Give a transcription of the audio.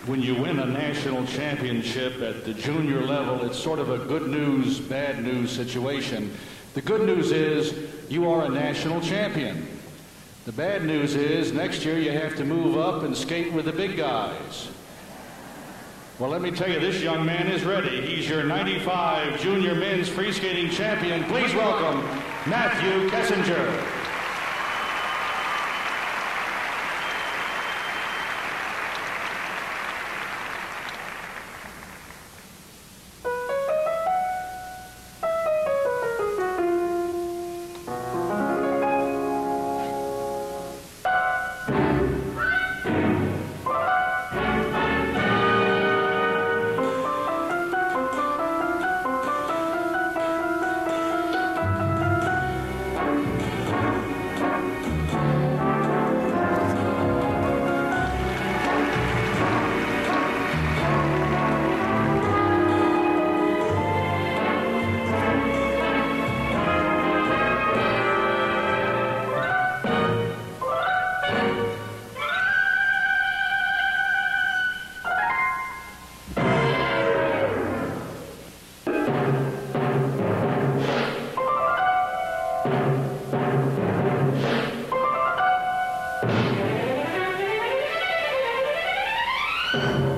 when you win a national championship at the junior level, it's sort of a good news, bad news situation. The good news is you are a national champion. The bad news is next year you have to move up and skate with the big guys. Well, let me tell you, this young man is ready. He's your 95 junior men's free skating champion. Please welcome Matthew Kessinger. You